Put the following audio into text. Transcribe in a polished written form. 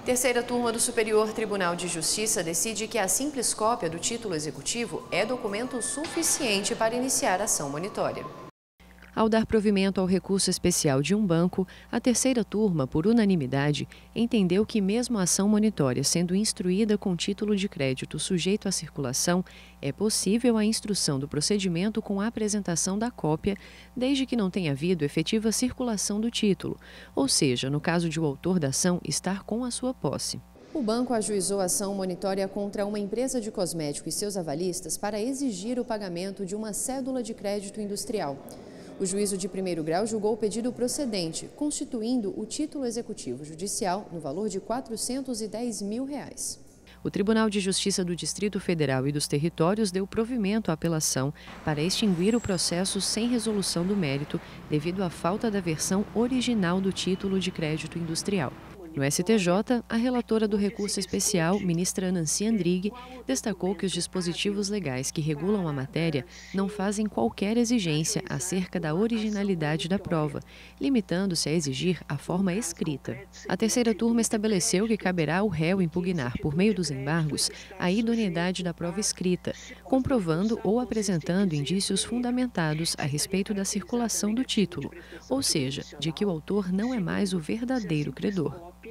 Terceira turma do Superior Tribunal de Justiça decide que a simples cópia do título executivo é documento suficiente para iniciar ação monitória. Ao dar provimento ao recurso especial de um banco, a terceira turma, por unanimidade, entendeu que mesmo a ação monitória sendo instruída com título de crédito sujeito à circulação, é possível a instrução do procedimento com a apresentação da cópia, desde que não tenha havido efetiva circulação do título, ou seja, no caso de o autor da ação estar com a sua posse. O banco ajuizou a ação monitória contra uma empresa de cosmético e seus avalistas para exigir o pagamento de uma cédula de crédito industrial. O juízo de primeiro grau julgou o pedido procedente, constituindo o título executivo judicial no valor de R$ 410 mil. O Tribunal de Justiça do Distrito Federal e dos Territórios deu provimento à apelação para extinguir o processo sem resolução do mérito devido à falta da versão original do título de crédito industrial. No STJ, a relatora do recurso especial, ministra Nancy Andrighi, destacou que os dispositivos legais que regulam a matéria não fazem qualquer exigência acerca da originalidade da prova, limitando-se a exigir a forma escrita. A terceira turma estabeleceu que caberá ao réu impugnar, por meio dos embargos, a idoneidade da prova escrita, comprovando ou apresentando indícios fundamentados a respeito da circulação do título, ou seja, de que o autor não é mais o verdadeiro credor.